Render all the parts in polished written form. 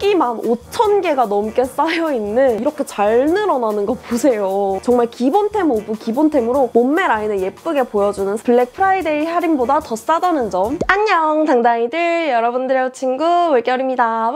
125,000개가 넘게 쌓여있는 이렇게 잘 늘어나는 거 보세요. 정말 기본템 오브 기본템으로 몸매 라인을 예쁘게 보여주는 블랙 프라이데이 할인보다 더 싸다는 점. 안녕 당당이들, 여러분들의 친구 물결입니다.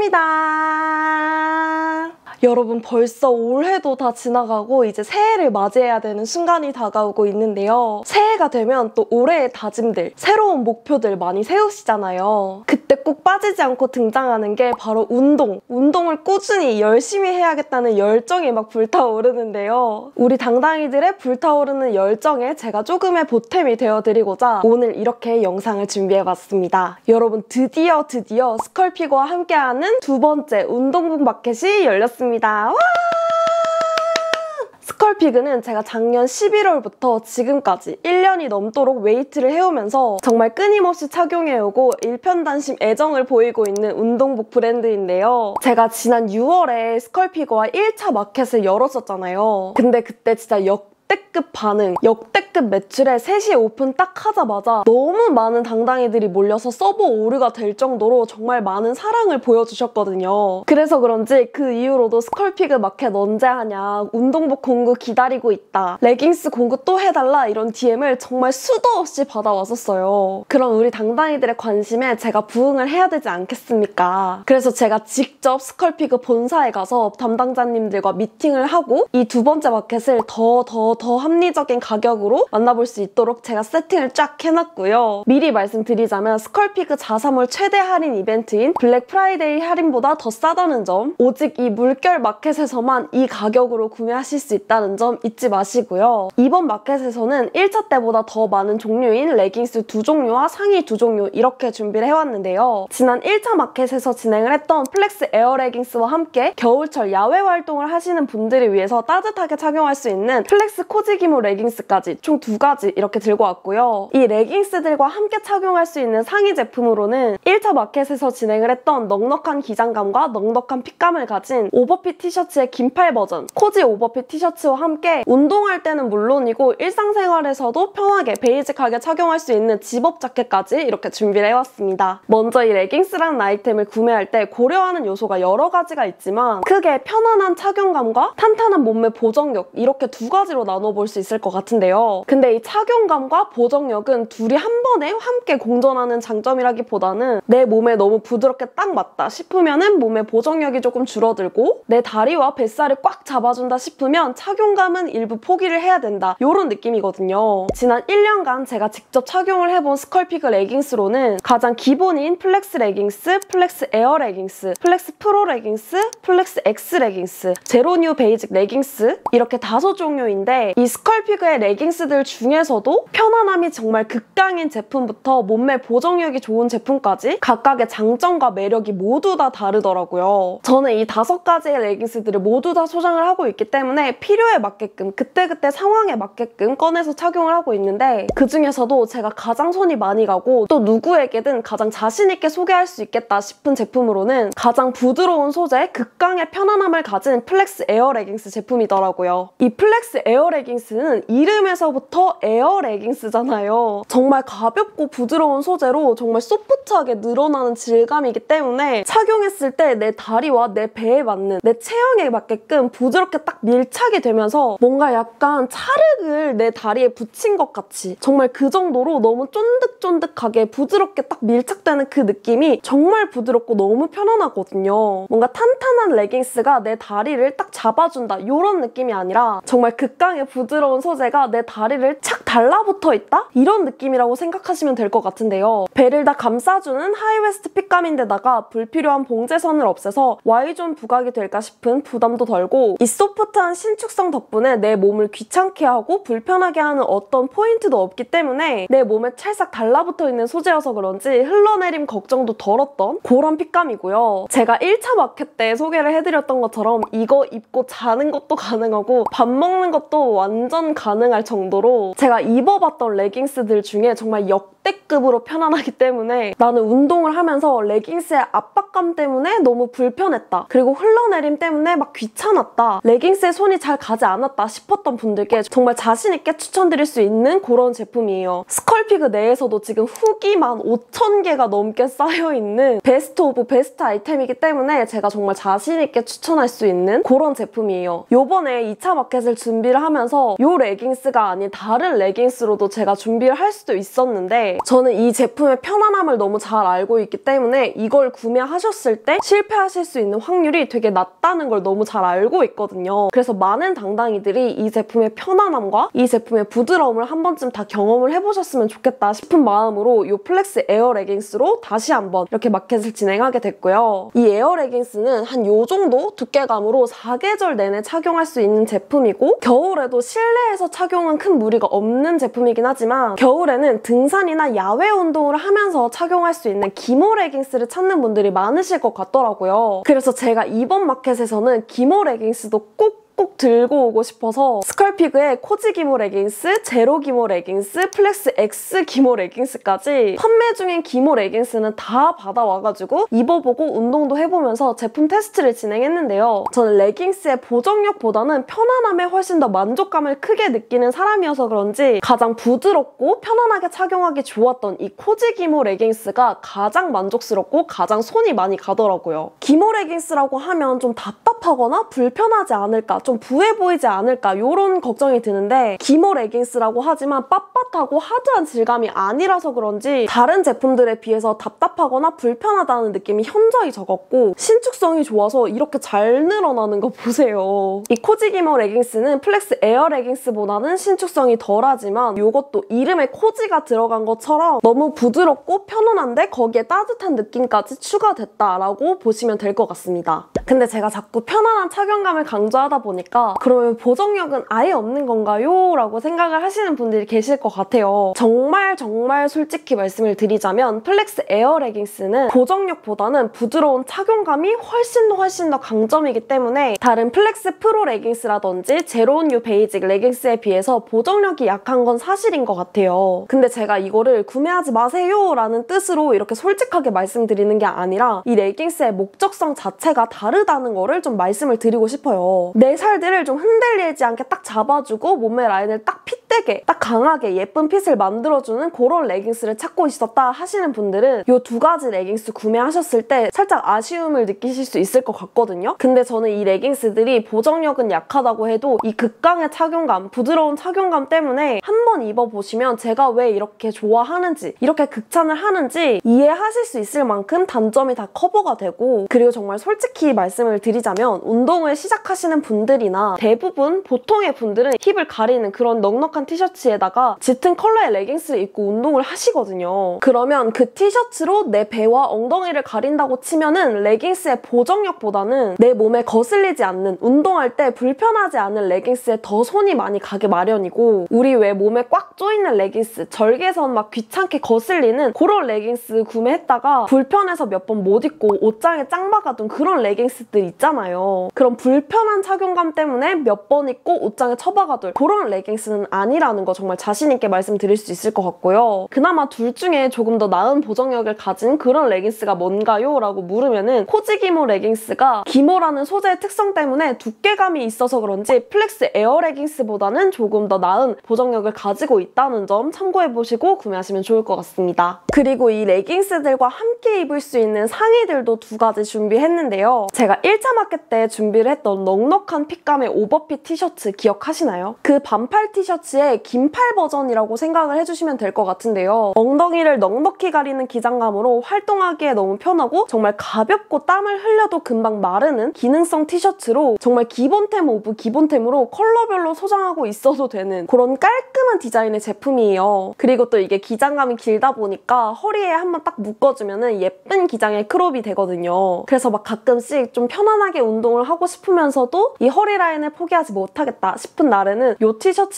반갑습니다. 여러분, 벌써 올해도 다 지나가고 이제 새해를 맞이해야 되는 순간이 다가오고 있는데요. 새해가 되면 또 올해의 다짐들, 새로운 목표들 많이 세우시잖아요. 그때 꼭 빠지지 않고 등장하는 게 바로 운동! 운동을 꾸준히 열심히 해야겠다는 열정이 막 불타오르는데요. 우리 당당이들의 불타오르는 열정에 제가 조금의 보탬이 되어드리고자 오늘 이렇게 영상을 준비해봤습니다. 여러분, 드디어 스컬피거와 함께하는 두 번째 운동복 마켓이 열렸습니다. 와! 스컬피그는 제가 작년 11월부터 지금까지 1년이 넘도록 웨이트를 해오면서 정말 끊임없이 착용해오고 일편단심 애정을 보이고 있는 운동복 브랜드인데요. 제가 지난 6월에 스컬피거와 1차 마켓을 열었었잖아요. 근데 그때 진짜 역대급 반응, 역대급 매출에 3시에 오픈 딱 하자마자 너무 많은 당당이들이 몰려서 서버 오류가 될 정도로 정말 많은 사랑을 보여주셨거든요. 그래서 그런지 그 이후로도 스컬피그 마켓 언제 하냐, 운동복 공구 기다리고 있다, 레깅스 공구 또 해달라, 이런 DM을 정말 수도 없이 받아왔었어요. 그럼 우리 당당이들의 관심에 제가 부응을 해야 되지 않겠습니까? 그래서 제가 직접 스컬피그 본사에 가서 담당자님들과 미팅을 하고 이 두 번째 마켓을 더 합리적인 가격으로 만나볼 수 있도록 제가 세팅을 쫙 해놨고요. 미리 말씀드리자면 스컬피그 자사몰 최대 할인 이벤트인 블랙 프라이데이 할인보다 더 싸다는 점, 오직 이 물결 마켓에서만 이 가격으로 구매하실 수 있다는 점 잊지 마시고요. 이번 마켓에서는 1차 때보다 더 많은 종류인 레깅스 2종류와 상의 2종류 이렇게 준비를 해왔는데요. 지난 1차 마켓에서 진행을 했던 플렉스 에어 레깅스와 함께 겨울철 야외 활동을 하시는 분들을 위해서 따뜻하게 착용할 수 있는 플렉스 코지 기모 레깅스까지 총 2가지 이렇게 들고 왔고요. 이 레깅스들과 함께 착용할 수 있는 상의 제품으로는 1차 마켓에서 진행을 했던 넉넉한 기장감과 넉넉한 핏감을 가진 오버핏 티셔츠의 긴팔 버전, 코지 오버핏 티셔츠와 함께 운동할 때는 물론이고 일상생활에서도 편하게 베이직하게 착용할 수 있는 집업 자켓까지 이렇게 준비를 해왔습니다. 먼저 이 레깅스라는 아이템을 구매할 때 고려하는 요소가 여러 가지가 있지만 크게 편안한 착용감과 탄탄한 몸매 보정력, 이렇게 2가지로 나눠볼 수 있을 것 같은데요. 근데 이 착용감과 보정력은 둘이 한 번에 함께 공존하는 장점이라기보다는 내 몸에 너무 부드럽게 딱 맞다 싶으면은 몸의 보정력이 조금 줄어들고, 내 다리와 뱃살을 꽉 잡아준다 싶으면 착용감은 일부 포기를 해야 된다, 이런 느낌이거든요. 지난 1년간 제가 직접 착용을 해본 스컬피그 레깅스로는 가장 기본인 플렉스 레깅스, 플렉스 에어 레깅스, 플렉스 프로 레깅스, 플렉스 X 레깅스, 제로 뉴 베이직 레깅스, 이렇게 5종류인데 이 스컬피그의 레깅스들 중에서도 편안함이 정말 극강인 제품부터 몸매 보정력이 좋은 제품까지 각각의 장점과 매력이 모두 다 다르더라고요. 저는 이 5가지의 레깅스들을 모두 다 소장을 하고 있기 때문에 필요에 맞게끔 그때그때 상황에 맞게끔 꺼내서 착용을 하고 있는데, 그중에서도 제가 가장 손이 많이 가고 또 누구에게든 가장 자신있게 소개할 수 있겠다 싶은 제품으로는 가장 부드러운 소재, 극강의 편안함을 가진 플렉스 에어 레깅스 제품이더라고요. 이 플렉스 에어 레깅스는 이름에서부터 에어 레깅스잖아요. 정말 가볍고 부드러운 소재로 정말 소프트하게 늘어나는 질감이기 때문에 착용했을 때 내 다리와 내 배에 맞는, 내 체형에 맞게끔 부드럽게 딱 밀착이 되면서 뭔가 약간 찰흙을 내 다리에 붙인 것 같이, 정말 그 정도로 너무 쫀득쫀득하게 부드럽게 딱 밀착되는 그 느낌이 정말 부드럽고 너무 편안하거든요. 뭔가 탄탄한 레깅스가 내 다리를 딱 잡아준다, 이런 느낌이 아니라 정말 극강의 부드러운 소재가 내 다리를 착 달라붙어 있다? 이런 느낌이라고 생각하시면 될 것 같은데요. 배를 다 감싸주는 하이웨스트 핏감인데다가 불필요한 봉제선을 없애서 Y존 부각이 될까 싶은 부담도 덜고, 이 소프트한 신축성 덕분에 내 몸을 귀찮게 하고 불편하게 하는 어떤 포인트도 없기 때문에 내 몸에 찰싹 달라붙어 있는 소재여서 그런지 흘러내림 걱정도 덜었던 그런 핏감이고요. 제가 1차 마켓 때 소개를 해드렸던 것처럼 이거 입고 자는 것도 가능하고 밥 먹는 것도 완전 가능할 정도로 제가 입어봤던 레깅스들 중에 정말 역대급으로 편안하기 때문에 나는 운동을 하면서 레깅스의 압박감 때문에 너무 불편했다. 그리고 흘러내림 때문에 막 귀찮았다. 레깅스에 손이 잘 가지 않았다 싶었던 분들께 정말 자신있게 추천드릴 수 있는 그런 제품이에요. 스컬피그 내에서도 지금 후기 15,000개가 넘게 쌓여있는 베스트 오브 베스트 아이템이기 때문에 제가 정말 자신있게 추천할 수 있는 그런 제품이에요. 요번에 2차 마켓을 준비를 하면서 요 레깅스가 아닌 다른 레깅스로도 제가 준비를 할 수도 있었는데 저는 이 제품의 편안함을 너무 잘 알고 있기 때문에 이걸 구매하셨을 때 실패하실 수 있는 확률이 되게 낮다는 걸 너무 잘 알고 있거든요. 그래서 많은 당당이들이 이 제품의 편안함과 이 제품의 부드러움을 한 번쯤 다 경험을 해보셨으면 좋겠다 싶은 마음으로 이 플렉스 에어 레깅스로 다시 한번 이렇게 마켓을 진행하게 됐고요. 이 에어 레깅스는 한 요 정도 두께감으로 사계절 내내 착용할 수 있는 제품이고 겨울에도 실내에서 착용은 큰 무리가 없는 제품이긴 하지만 겨울에는 등산이나 야외 운동을 하면서 착용할 수 있는 기모 레깅스를 찾는 분들이 많으실 것 같더라고요. 그래서 제가 이번 마켓에서는 기모 레깅스도 꼭 들고 오고 싶어서 스컬피그의 코지 기모 레깅스, 제로 기모 레깅스, 플렉스 X 기모 레깅스까지 판매 중인 기모 레깅스는 다 받아와가지고 입어보고 운동도 해보면서 제품 테스트를 진행했는데요. 저는 레깅스의 보정력보다는 편안함에 훨씬 더 만족감을 크게 느끼는 사람이어서 그런지 가장 부드럽고 편안하게 착용하기 좋았던 이 코지 기모 레깅스가 가장 만족스럽고 가장 손이 많이 가더라고요. 기모 레깅스라고 하면 좀 답답하거나 불편하지 않을까, 좀 부해 보이지 않을까 이런 걱정이 드는데 기모 레깅스라고 하지만 빳빳하고 하드한 질감이 아니라서 그런지 다른 제품들에 비해서 답답하거나 불편하다는 느낌이 현저히 적었고 신축성이 좋아서 이렇게 잘 늘어나는 거 보세요. 이 코지 기모 레깅스는 플렉스 에어 레깅스보다는 신축성이 덜하지만 이것도 이름에 코지가 들어간 것처럼 너무 부드럽고 편안한데 거기에 따뜻한 느낌까지 추가됐다라고 보시면 될 것 같습니다. 근데 제가 자꾸 편안한 착용감을 강조하다 보니까 그러면 보정력은 아예 없는 건가요? 라고 생각을 하시는 분들이 계실 것 같아요. 정말 솔직히 말씀을 드리자면 플렉스 에어 레깅스는 보정력보다는 부드러운 착용감이 훨씬 더 강점이기 때문에 다른 플렉스 프로 레깅스라든지 제로온 유 베이직 레깅스에 비해서 보정력이 약한 건 사실인 것 같아요. 근데 제가 이거를 구매하지 마세요 라는 뜻으로 이렇게 솔직하게 말씀드리는 게 아니라 이 레깅스의 목적성 자체가 다르다는 거를 좀 말씀을 드리고 싶어요. 내 살들을 좀 흔들리지 않게 딱 잡아주고 몸매 라인을 딱 핏되게 딱 강하게 예쁜 핏을 만들어주는 그런 레깅스를 찾고 있었다 하시는 분들은 이 두 가지 레깅스 구매하셨을 때 살짝 아쉬움을 느끼실 수 있을 것 같거든요. 근데 저는 이 레깅스들이 보정력은 약하다고 해도 이 극강의 착용감, 부드러운 착용감 때문에 한번 입어보시면 제가 왜 이렇게 좋아하는지, 이렇게 극찬을 하는지 이해하실 수 있을 만큼 단점이 다 커버가 되고 그리고 정말 솔직히 말씀을 드리자면 운동을 시작하시는 분들이나 대부분 보통의 분들은 힙을 가리는 그런 넉넉한 티셔츠에다가 짙은 컬러의 레깅스를 입고 운동을 하시거든요. 그러면 그 티셔츠로 내 배와 엉덩이를 가린다고 치면은 레깅스의 보정력보다는 내 몸에 거슬리지 않는, 운동할 때 불편하지 않은 레깅스에 더 손이 많이 가게 마련이고 우리 왜 몸에 꽉 조이는 레깅스, 절개선 막 귀찮게 거슬리는 그런 레깅스 구매했다가 불편해서 몇 번 못 입고 옷장에 짱 박아둔 그런 레깅스들 있잖아요. 그런 불편한 착용감 때문에 몇 번 입고 옷장에 처박아둘 그런 레깅스는 아니라는 거 정말 자신있게 말씀드릴 수 있을 것 같고요. 그나마 둘 중에 조금 더 나은 보정력을 가진 그런 레깅스가 뭔가요? 라고 물으면은 코지 기모 레깅스가 기모라는 소재의 특성 때문에 두께감이 있어서 그런지 플렉스 에어 레깅스보다는 조금 더 나은 보정력을 가지고 있다는 점 참고해보시고 구매하시면 좋을 것 같습니다. 그리고 이 레깅스들과 함께 입을 수 있는 상의들도 두 가지 준비했는데요. 제가 1차 마켓 때 준비를 했던 넉넉한 핏감의 오버핏 티셔츠 기억하시나요? 그 반팔 티셔츠의 긴팔 버전이라고 생각을 해주시면 될 것 같은데요. 엉덩이를 넉넉히 가리는 기장감으로 활동하기에 너무 편하고 정말 가볍고 땀을 흘려도 금방 마르는 기능성 티셔츠로 정말 기본템 오브 기본템으로 컬러별로 소장하고 있어도 되는 그런 깔끔한 디자인의 제품이에요. 그리고 또 이게 기장감이 길다 보니까 허리에 한번 딱 묶어주면 예쁜 기장의 크롭이 되거든요. 그래서 막 가끔씩 좀 편안하게 운동을 하고 싶으면서도 이 허리 라인을 포기하지 못하겠다 싶은 날에는 이 티셔츠 입고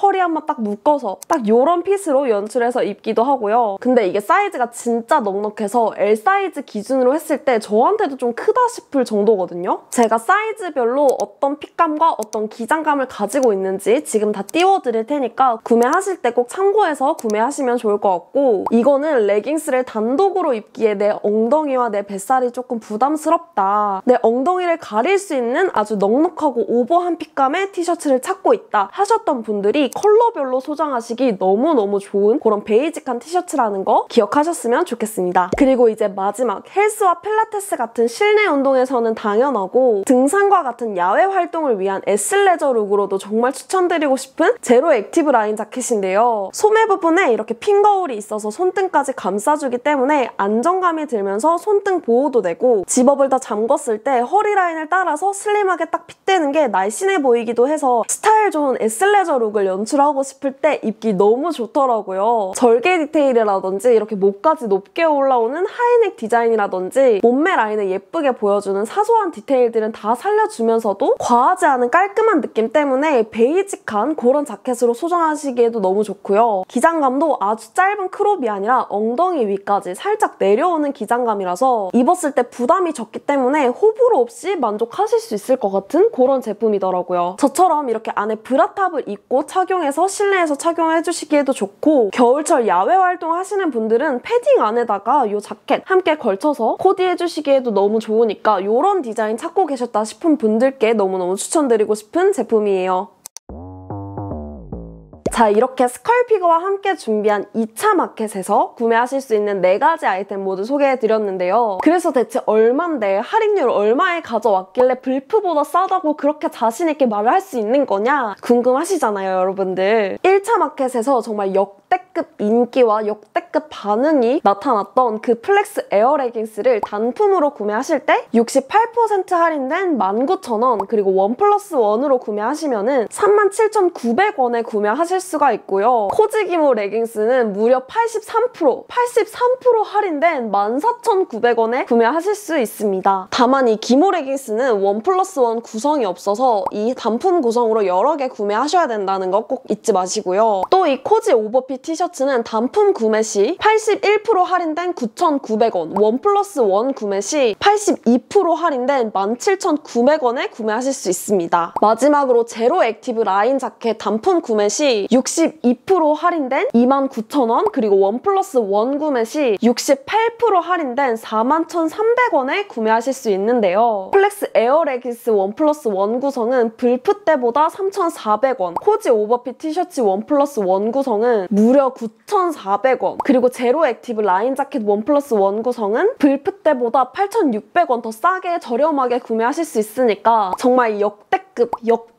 허리 한번 딱 묶어서 딱 요런 핏으로 연출해서 입기도 하고요. 근데 이게 사이즈가 진짜 넉넉해서 L 사이즈 기준으로 했을 때 저한테도 좀 크다 싶을 정도거든요. 제가 사이즈별로 어떤 핏감과 어떤 기장감을 가지고 있는지 지금 다 띄워드릴 테니까 구매하실 때 꼭 참고해서 구매하시면 좋을 것 같고, 이거는 레깅스를 단독으로 입기에 내 엉덩이와 내 뱃살이 조금 부담스럽다, 내 엉덩이를 가릴 수 있는 아주 넉넉하고 오버한 핏감의 티셔츠를 찾고 있다 하셨던 분들이 컬러별로 소장하시기 너무너무 좋은 그런 베이직한 티셔츠라는 거 기억하셨으면 좋겠습니다. 그리고 이제 마지막, 헬스와 필라테스 같은 실내 운동에서는 당연하고 등산과 같은 야외 활동을 위한 애슬레저 룩으로도 정말 추천드리고 싶은 제로 액티브 라인 자켓인데요. 소매 부분에 이렇게 핀 거울이 있어서 손등까지 감싸주기 때문에 안정감이 들면서 손등 보호도 되고, 집업을 다 잠궜을 때 허리 라인을 따라서 슬림하게 딱 핏대는 게 날씬해 보이기도 해서 스타일 좋은 애슬레저 룩을 연출하고 싶을 때 입기 너무 좋더라고요. 절개 디테일이라든지 이렇게 목까지 높게 올라오는 하이넥 디자인이라든지 몸매 라인을 예쁘게 보여주는 사소한 디테일들은 다 살려주면서도 과하지 않은 깔끔한 느낌 때문에 베이직한 그런 자켓으로 소장하시기에도 너무 좋고요. 기장감도 아주 짧은 크롭이 아니라 엉덩이 위까지 살짝 내려오는 기장감이라서 입었을 때 부담이 적기 때문에 호불호 없이 만족하실 수 있을 것 같은 그런 제품이더라고요. 저처럼 이렇게 안에 브라탑을 입고 착용해서 실내에서 착용해주시기에도 좋고, 겨울철 야외 활동 하시는 분들은 패딩 안에다가 이 자켓 함께 걸쳐서 코디해주시기에도 너무 좋으니까 이런 디자인 찾고 계셨다 싶은 분들께 너무너무 추천드리고 싶은 제품이에요. 자, 이렇게 스컬피그와 함께 준비한 2차 마켓에서 구매하실 수 있는 4가지 아이템 모두 소개해드렸는데요. 그래서 대체 얼만데 할인율 얼마에 가져왔길래 불프보다 싸다고 그렇게 자신있게 말을 할 수 있는 거냐 궁금하시잖아요, 여러분들. 1차 마켓에서 정말 역대급 인기와 역대급 반응이 나타났던 그 플렉스 에어 레깅스를 단품으로 구매하실 때 68% 할인된 19,000원, 그리고 1+1으로 구매하시면은 37,900원에 구매하실 수가 있고요. 코지 기모 레깅스는 무려 83% 할인된 14,900원에 구매하실 수 있습니다. 다만 이 기모 레깅스는 1+1 구성이 없어서 이 단품 구성으로 여러 개 구매하셔야 된다는 거 꼭 잊지 마시고요. 또 이 코지 오버핏 티셔츠는 단품 구매 시 81% 할인된 9,900원, 1+1 구매 시 82% 할인된 17,900원에 구매하실 수 있습니다. 마지막으로 제로 액티브 라인 자켓 단품 구매 시 62% 할인된 29,000원, 그리고 1+1 구매 시 68% 할인된 41,300원에 구매하실 수 있는데요. 플렉스 에어 레깅스 1+1 구성은 불프 때보다 3,400원, 코지 오버핏 티셔츠 1+1 구성은 무려 9,400원, 그리고 제로 액티브 라인 자켓 1+1 구성은 불프 때보다 8,600원 더 싸게 저렴하게 구매하실 수 있으니까 정말 역대급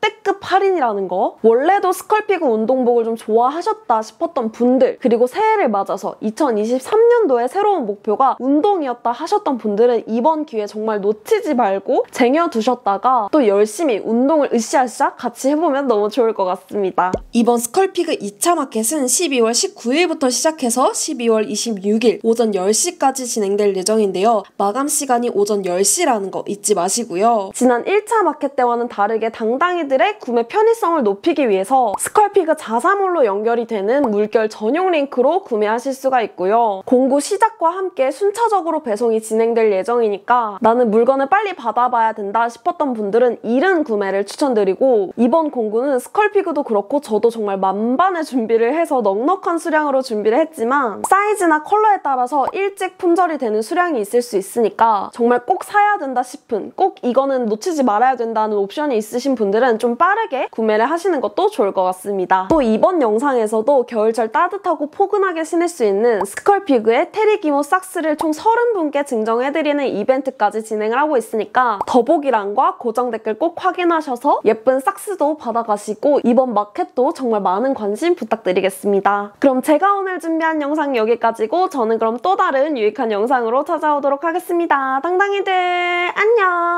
할인이라는 거. 원래도 스컬피그 운동복을 좀 좋아하셨다 싶었던 분들, 그리고 새해를 맞아서 2023년도에 새로운 목표가 운동이었다 하셨던 분들은 이번 기회 정말 놓치지 말고 쟁여두셨다가 또 열심히 운동을 으쌰으쌰 같이 해보면 너무 좋을 것 같습니다. 이번 스컬피그 2차 마켓은 12월 19일부터 시작해서 12월 26일 오전 10시까지 진행될 예정인데요. 마감 시간이 오전 10시라는 거 잊지 마시고요. 지난 1차 마켓 때와는 다르게 당당이들의 구매 편의성을 높이기 위해서 스컬피그 자사몰로 연결이 되는 물결 전용 링크로 구매하실 수가 있고요. 공구 시작과 함께 순차적으로 배송이 진행될 예정이니까 나는 물건을 빨리 받아봐야 된다 싶었던 분들은 이른 구매를 추천드리고, 이번 공구는 스컬피그도 그렇고 저도 정말 만반의 준비를 해서 넉넉한 수량으로 준비를 했지만 사이즈나 컬러에 따라서 일찍 품절이 되는 수량이 있을 수 있으니까 정말 꼭 사야 된다 싶은, 꼭 이거는 놓치지 말아야 된다는 옵션이 있으신 분들은 좀 빠르게 구매를 하시는 것도 좋을 것 같습니다. 또 이번 영상에서도 겨울철 따뜻하고 포근하게 신을 수 있는 스컬피그의 테리기모 삭스를 총 30분께 증정해드리는 이벤트까지 진행을 하고 있으니까 더보기란과 고정 댓글 꼭 확인하셔서 예쁜 삭스도 받아가시고 이번 마켓도 정말 많은 관심 부탁드리겠습니다. 그럼 제가 오늘 준비한 영상 여기까지고 저는 그럼 또 다른 유익한 영상으로 찾아오도록 하겠습니다. 당당이들 안녕!